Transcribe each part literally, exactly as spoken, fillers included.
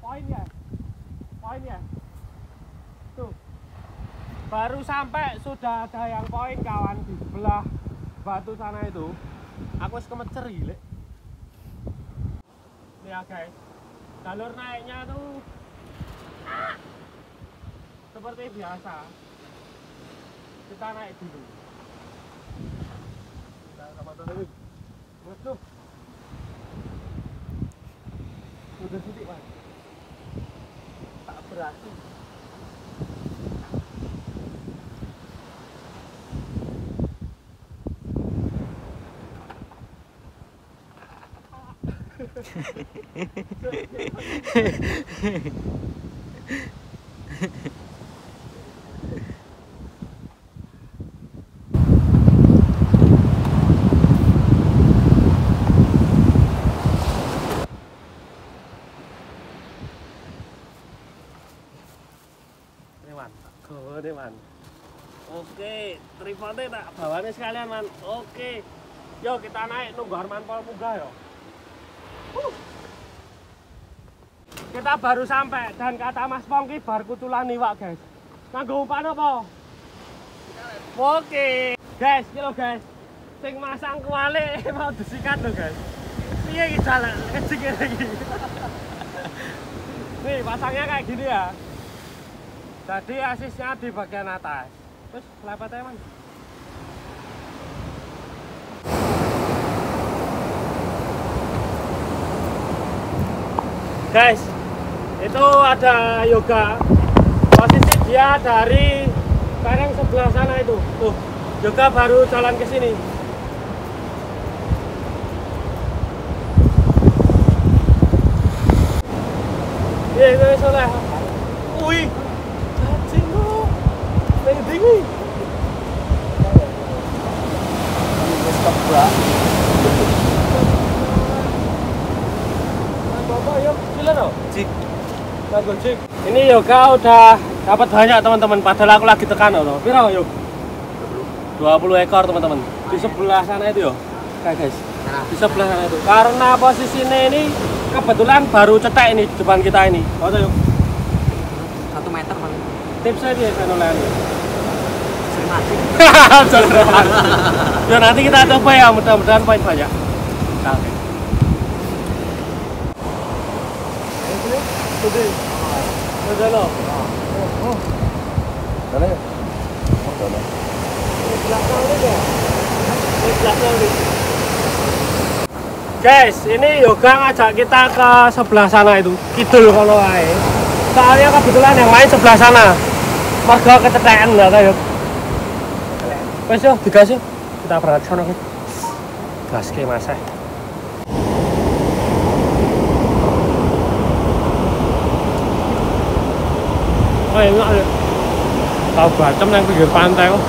poin ya, poin ya. Tuh, baru sampai sudah ada yang poin kawan di sebelah batu sana itu. Aku harus kemecer gile. Nih ya guys, jalur naiknya tuh ah, seperti biasa. Kita naik dulu. Kita sama dulu. Waduh. Udah sedikit mas. Tak berhasil. Dewan, go Dewan. Oke, tripodnya tak bawaannya sekalian man. Oke, yuk kita naik nunggu Arman Pol munggah yo. Uh. Kita baru sampai dan kata Mas Pongki bar kutulan iwak guys. Nganggo umpan apa? Oke, guys, iki lho guys. Sing masang kuali mau disikat lho guys. Piye iki jalan kecik iki. Nih, pasangnya kayak gini ya. Jadi asisnya di bagian atas. Terus lepetnya man. Guys, itu ada yoga. Posisi dia dari karang sebelah sana itu. Tuh, yoga baru jalan ke sini. Iya, itu soleh. Wih, cacing lu. Tinggi tinggi. Cik. Cik. Ini yoga udah dapat banyak teman-teman. Padahal aku lagi tekan loh. Piro yuk? dua puluh ekor teman-teman. Di sebelah sana itu yo. Oke guys. Di sebelah sana itu. Karena posisinya ini kebetulan baru cetek ini depan kita ini. Foto yuk. Satu meter paling. Tipsnya dia fenolen. Sering mati. Ya nanti kita coba ya, mudah-mudahan poin banyak. Oke. Sudah. Sudah lo. Oh. Mana ya? Oh, sana. Belakang ini ya. Ini belakang ini. Guys, ini yoga ngajak kita ke sebelah sana itu. Kidul kalau ae. Soalnya kebetulan yang main sebelah sana. Marga kecetekan enggak tahu. Wes yo, digas yo. Kita berangkat sana kita. Gas ke masa. Oh enak ya. Tahu bacem yang pinggir pantai kok.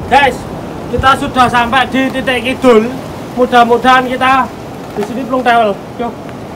Guys, kita sudah sampai di titik kidul. Mudah-mudahan kita di sini belum tewel. Yuk.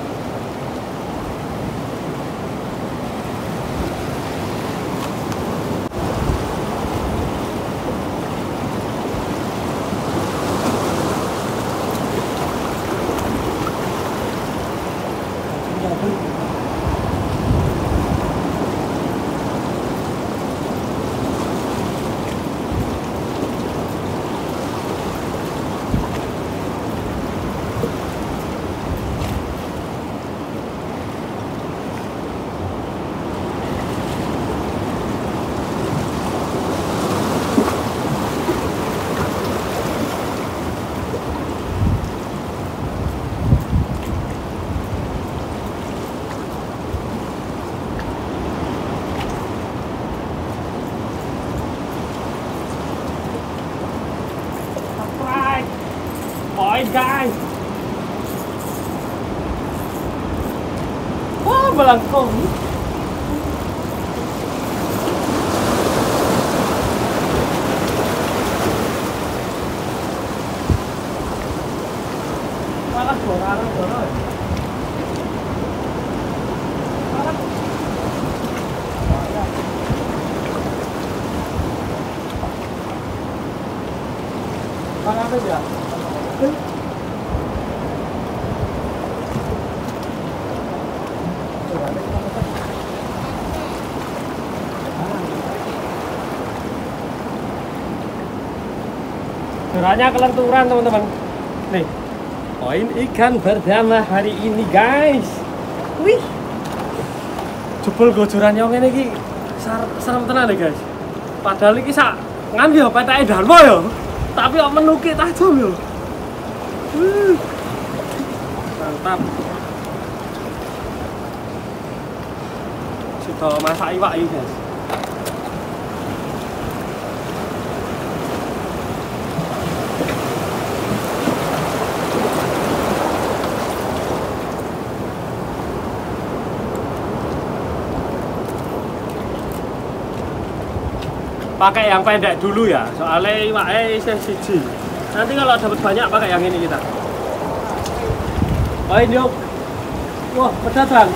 Poin guys. Wah, melengkung. Malah borang-borang. Malah apa ya? Suaranya kelenturan teman-teman. Nih, poin ikan pertama hari ini guys. Wih, jebol gojoran yang ini ki serem tenan nih guys. Padahal ini sak ngambil petake dalmo ya, tapi kok menuki tajam ya. Wih, mantap. Sudah masak iwak ini guys. Pakai yang pendek dulu ya, soalnya iwaknya isih siji. Nanti kalau dapat banyak pakai yang ini kita. Oh ini yuk. Wah, pedas bang.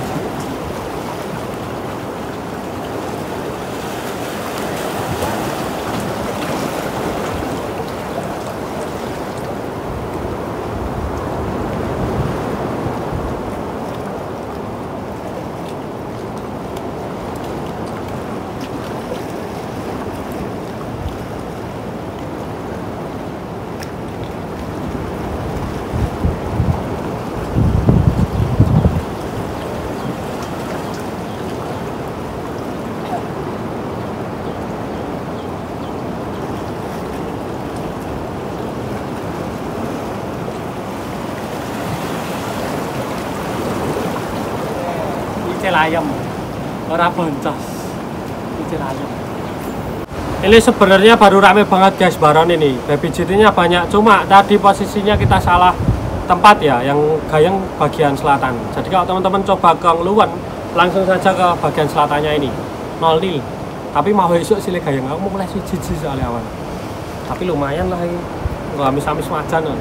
Ayam, orang boncos, icil ayam. Ini sebenarnya baru rame banget guys baron ini. Baby G T-nya banyak, cuma tadi posisinya kita salah tempat ya, yang Gayeng bagian selatan. Jadi kalau teman-teman coba ke Ngluwen, langsung saja ke bagian selatannya ini, nol nil. Tapi mau besok sih Gayeng, aku mau mulai siji soalnya awan. Tapi lumayan lah ini, nggak amis-amis wajan kan.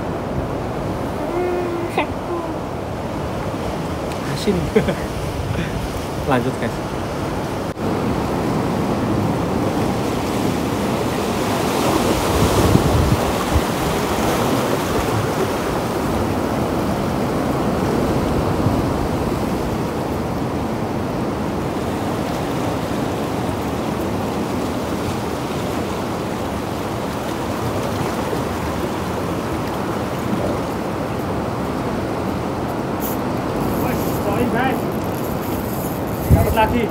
Asin. Lanjut guys. Guys, dapat lagi.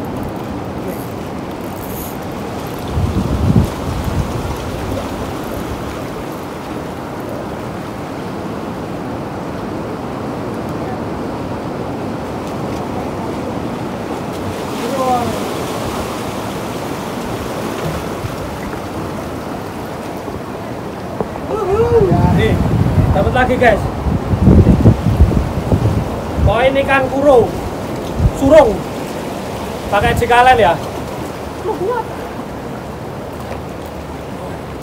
Nih, dapat lagi guys. Poin ikan kuro, surung, pakai cikalen ya.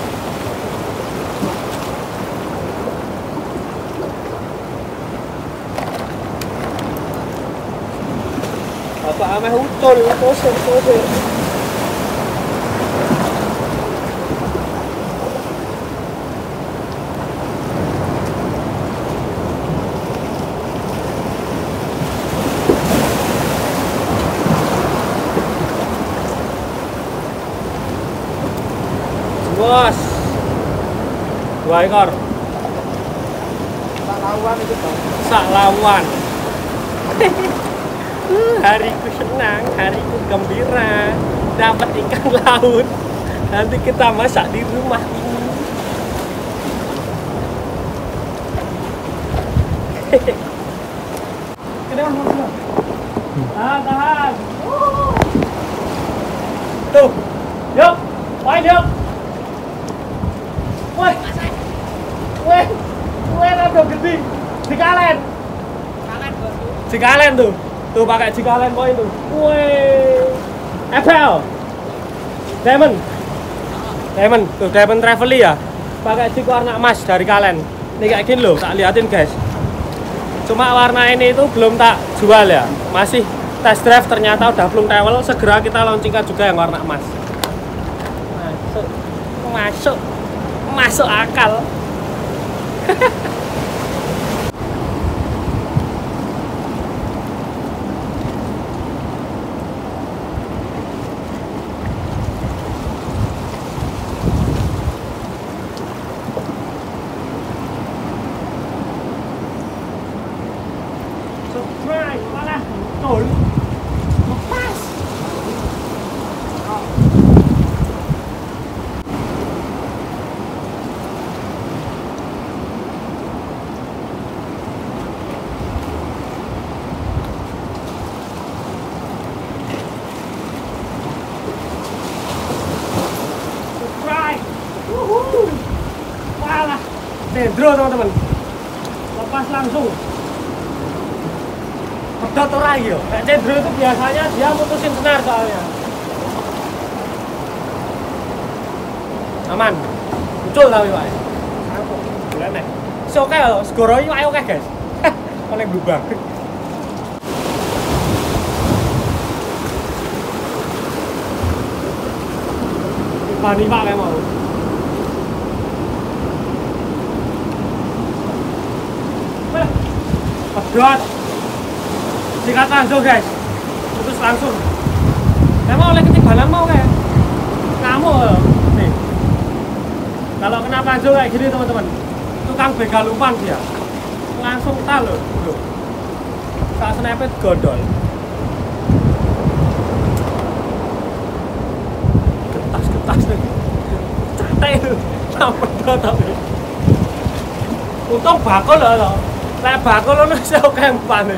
Bapak ameh ucul, kosong kosong. Bos, dua ekor. Tak lawan itu bang. Sak lawan. Hariku senang, hariku gembira, dapat ikan laut. Nanti kita masak di rumah ini. Kenapa mau? Tahan, tahan. Tuh, yuk, main yuk. Woi, woi, woi rada gede, cikalen, Kalian bosku. cikalen tuh, tuh pakai cikalen poin tuh, woi, F L, diamond, diamond, tuh diamond travel ya, pakai cik warna emas dari kalen, ini kayak gini loh, tak liatin guys, cuma warna ini itu belum tak jual ya, masih test drive ternyata udah belum travel, segera kita launchingkan juga yang warna emas, masuk, masuk. Masuk akal. Surprise, malah betul. Lepas. Dendro teman-teman, lepas langsung pedot ora ya. Kayak cendro itu biasanya dia mutusin senar soalnya. Aman, muncul tapi pak. Bulan nih, si oke loh, segoro ini oke guys. Paling berubah. Pani pak kayak mau. Pedot, sikat langsung guys, putus langsung. Emang oleh ketinggalan mau kayak kamu nih. Kalau kena panjang kayak gini teman-teman, tukang begal umpan dia langsung tal loh, loh. Saat snapet godol. Getas-getas nih, catai loh, sama pedot tapi. Untung bakul loh. Lek bakul ono iso kempane.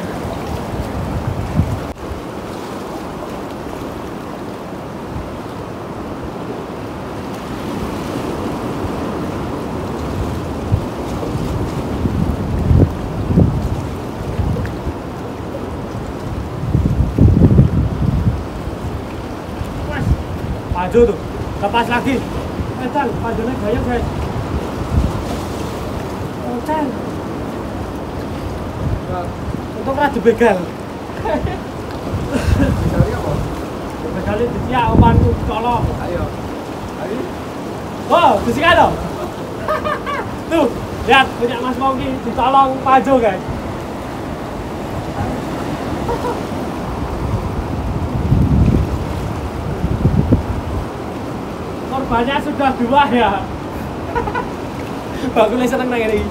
Mas, maju tuh. Lepas lagi. Eh, Chan, majunya gaya, guys. Oh, Chan. Untung ra dibegal. Begalnya apa? Begalnya disiak umpanku colok. Ayo. Ayo. Oh, disikat dong. Tuh, lihat punya Mas Mongki dicolong Pajo guys. korbannya sudah dua ya. Aku lagi seneng nang ini.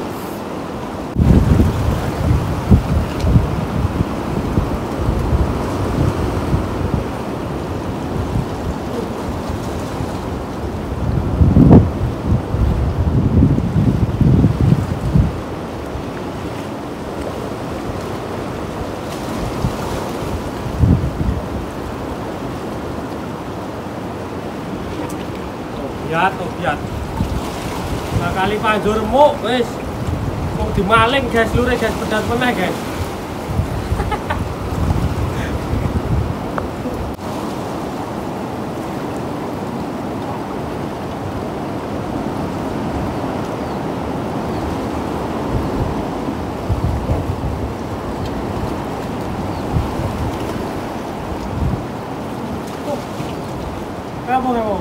Biat, oh biat. Kali panjur muk wis. Mau dimaling guys, lure guys, pedas meneh guys. Kamu kamu.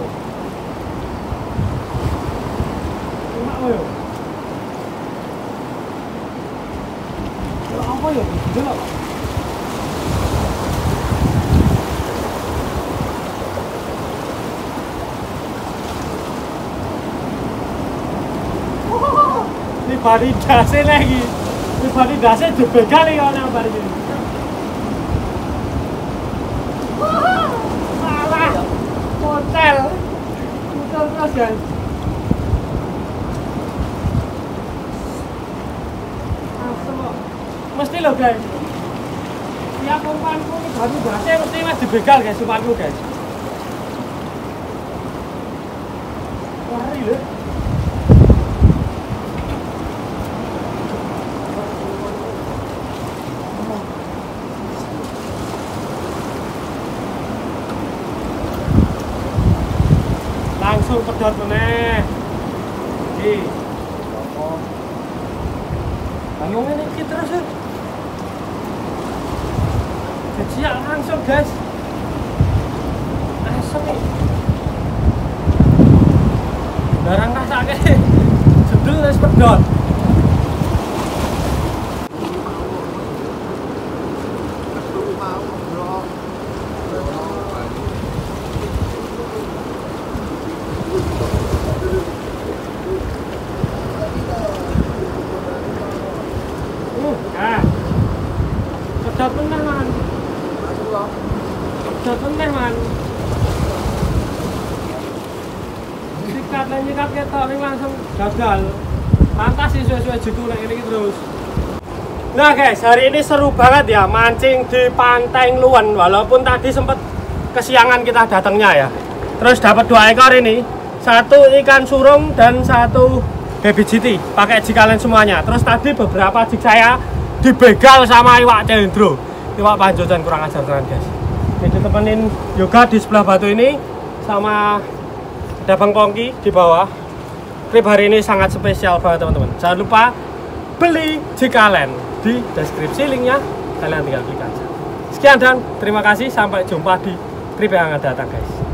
Oh yo. Apa yo? Delok. Ini bari dase lagi. Ini bari dase dibegal iki ana bari ini. Salah. Hotel. Hotel terus guys. Mesti loh guys, ya umpanku ini baru berhasil mesti mas dibegal guys umpanku guys. Lari loh. Langsung pedot meneh. Iki. Bangun ini kita terus ya. Kecil langsung guys. Asem nih. Barang rasanya jedul wis pedot. Nah, pedot meneh man. Pedot meneh man. Sikat lan nyikat ketok ning langsung gagal. Pantas sih suwe-suwe jitu nek ini terus. Nah guys, hari ini seru banget ya mancing di Pantai Ngluwen. Walaupun tadi sempat kesiangan kita datangnya ya. Terus dapat dua ekor ini. Satu ikan surung dan satu baby G T. Pakai jikalen semuanya. Terus tadi beberapa jig saya dibegal sama iwak cendro, iwak panjotan kurang ajar tenan guys. Ini ditemenin yoga di sebelah batu ini sama ada Bang Pongki di bawah. Trip hari ini sangat spesial banget teman-teman. Jangan lupa beli jikalen di deskripsi linknya, kalian tinggal klik aja. Sekian dan terima kasih, sampai jumpa di trip yang akan datang guys.